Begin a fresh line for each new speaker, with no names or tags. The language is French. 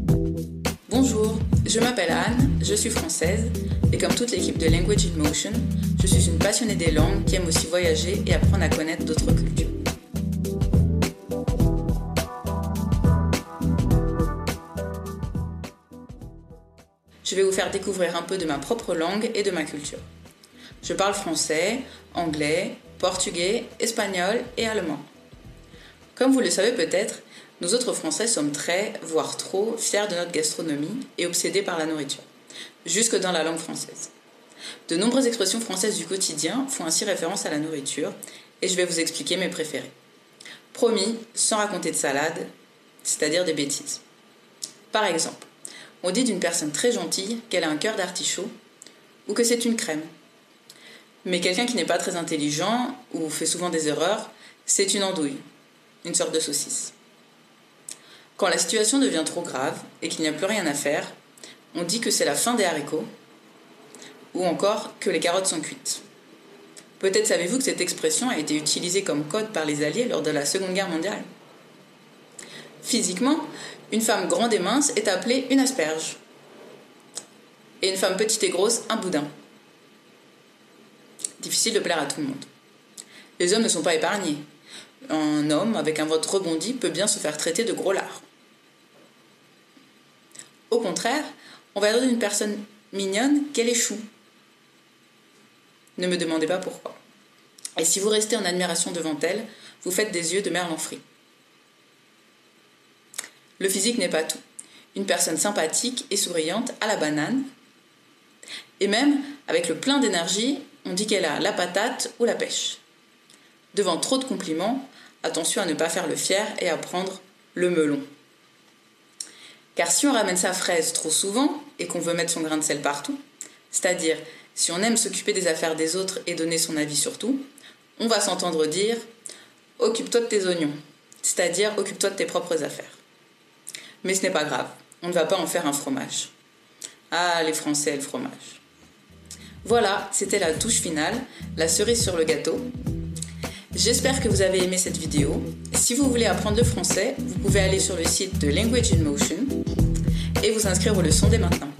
Bonjour, je m'appelle Anne, je suis française et comme toute l'équipe de Language in Motion, je suis une passionnée des langues qui aime aussi voyager et apprendre à connaître d'autres cultures. Je vais vous faire découvrir un peu de ma propre langue et de ma culture. Je parle français, anglais, portugais, espagnol et allemand. Comme vous le savez peut-être, nous autres Français sommes très, voire trop, fiers de notre gastronomie et obsédés par la nourriture, jusque dans la langue française. De nombreuses expressions françaises du quotidien font ainsi référence à la nourriture et je vais vous expliquer mes préférés. Promis, sans raconter de salade, c'est-à-dire des bêtises. Par exemple, on dit d'une personne très gentille qu'elle a un cœur d'artichaut ou que c'est une crème. Mais quelqu'un qui n'est pas très intelligent ou fait souvent des erreurs, c'est une andouille, une sorte de saucisse. Quand la situation devient trop grave et qu'il n'y a plus rien à faire, on dit que c'est la fin des haricots ou encore que les carottes sont cuites. Peut-être savez-vous que cette expression a été utilisée comme code par les Alliés lors de la Seconde Guerre mondiale. Physiquement, une femme grande et mince est appelée une asperge et une femme petite et grosse un boudin. Difficile de plaire à tout le monde. Les hommes ne sont pas épargnés. Un homme avec un ventre rebondi peut bien se faire traiter de gros lard. Au contraire, on va dire d'une personne mignonne qu'elle est chou. Ne me demandez pas pourquoi. Et si vous restez en admiration devant elle, vous faites des yeux de merlan frit. Le physique n'est pas tout. Une personne sympathique et souriante a la banane. Et même, avec le plein d'énergie, on dit qu'elle a la patate ou la pêche. Devant trop de compliments, attention à ne pas faire le fier et à prendre le melon. Car si on ramène sa fraise trop souvent et qu'on veut mettre son grain de sel partout, c'est-à-dire si on aime s'occuper des affaires des autres et donner son avis sur tout, on va s'entendre dire « occupe-toi de tes oignons », c'est-à-dire « occupe-toi de tes propres affaires ». Mais ce n'est pas grave, on ne va pas en faire un fromage. Ah, les Français, le fromage. Voilà, c'était la touche finale, la cerise sur le gâteau. J'espère que vous avez aimé cette vidéo. Si vous voulez apprendre le français, vous pouvez aller sur le site de Language in Motion et vous inscrire aux leçons dès maintenant.